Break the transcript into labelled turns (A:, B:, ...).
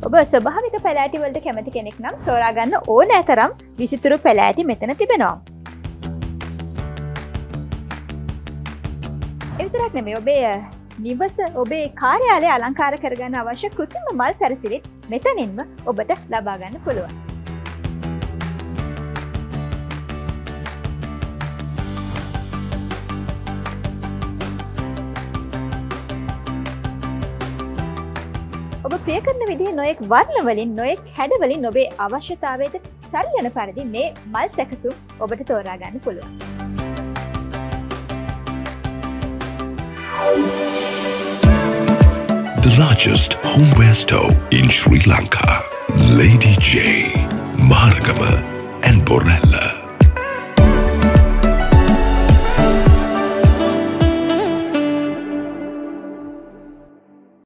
A: ඔබ ස්වභාවික පැලෑටි වලට කැමති කෙනෙක් නම් තෝරා ගන්න ඕනෑ තරම් විසිතුරු පැලෑටි මෙතන තිබෙනවා. ඒ විතරක් නෙමෙයි ඔබේ නිවස ඔබේ කාර්යාලය අලංකාර කරගන්න අවශ්‍ය කෘත්‍රිම මල් සැරසිලිත් මෙතනින්ම ඔබට ලබා ගන්න පුළුවන්. ඔබ ප්‍රිය කරන විදිහේ නොයෙක් වර්ණ වලින් නොයෙක් හැඩ වලින් ඔබේ අවශ්‍යතාවයට සරිලන පරිදි මේ මල් සැකසුම් ඔබට තෝරා ගන්න පුළුවන්.
B: The largest homeware store in Sri Lanka. Lady J, Maharagama and Borella.